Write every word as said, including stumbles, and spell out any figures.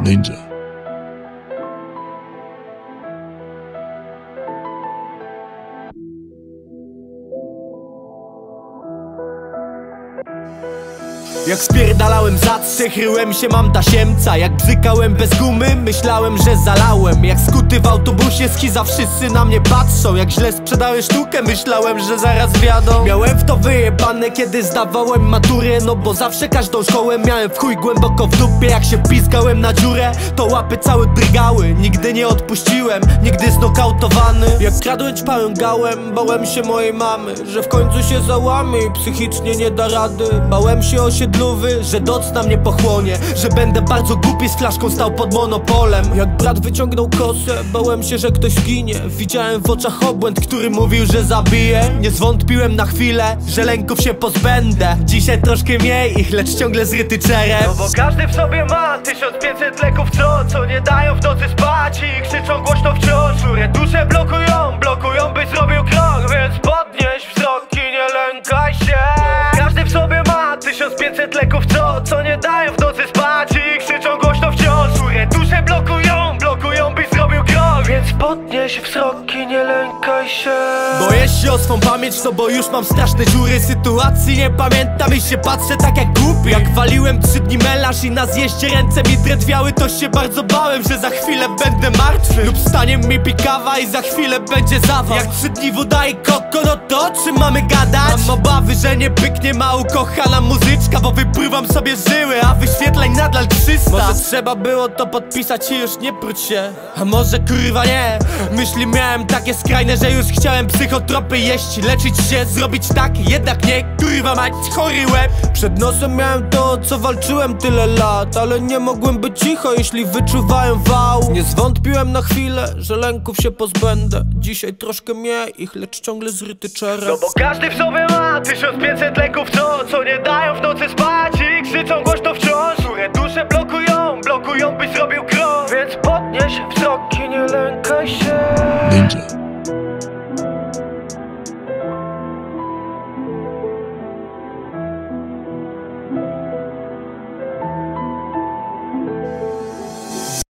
Ninja. Jak spierdalałem za trzy, kryłem się mam tasiemca. Jak bzykałem bez gumy, myślałem, że zalałem. Jak skuty w autobusie, schiza, wszyscy na mnie patrzą. Jak źle sprzedałem sztukę, myślałem, że zaraz wiadą. Miałem w to wyjebane, kiedy zdawałem maturę. No bo zawsze każdą szkołę miałem w chuj głęboko w dupie. Jak się piskałem na dziurę, to łapy całe drgały. Nigdy nie odpuściłem, nigdy znokautowany. Jak kradłem, ćpałem gałem, bałem się mojej mamy, że w końcu się załamie i psychicznie nie da rady. Bałem się osiedlowy, że doc na mnie pochłonie, że będę bardzo głupi, z flaszką stał pod monopolem. Jak brat wyciągnął kosę, bałem się, że ktoś ginie. Widziałem w oczach obłęd, który mówił, że zabije. Nie zwątpiłem na chwilę, że lęków się pozbędę. Dzisiaj troszkę mniej ich, lecz ciągle zryty czerep. No bo każdy w sobie ma tysiąc pięćset leków, co, co nie dają w nocy spać i krzyczą głośno wciąż. Które dusze blokują, blokują, by zrobił krok. Więc podnieś wzrok i nie lękaj się. Każdy w sobie ma tysiąc pięćset leków, co, co nie dają w nocy spać i krzyczą głośno wciąż. Które dusze blokują, blokują, byś zrobił krok. Więc podnieś wzrok i nie lękaj się. Boję się o swą pamięć, no bo już mam straszne dziury. Sytuacji nie pamiętam i się patrzę tak jak głupi. Jak waliłem trzy dni melarz i na zjeździe ręce mi drętwiały, to się bardzo bałem, że za chwilę będę martwy. Lub stanie mi pikawa i za chwilę będzie zawał. Jak trzy dni woda i koko, no to o czym mamy gadać? Mam obawy, że nie pyknie ma ukochana muzyczka, bo wypływam sobie żyły, a wyświetleń nadal trzysta. Może trzeba było to podpisać i już nie pruć się. A może kurwa nie. Myśli miałem takie skrajne, że już chciałem psychotropy jeść, leczyć się, zrobić tak, jednak nie. Kurwa mać, chory łeb. Przed nosem miałem to, co walczyłem tyle lat, ale nie mogłem być cicho, jeśli wyczuwałem wał. Nie zwątpiłem na chwilę, że lęków się pozbędę. Dzisiaj troszkę mniej ich, lecz ciągle zryty czerep. No bo każdy w sobie ma tysiąc pięćset leków,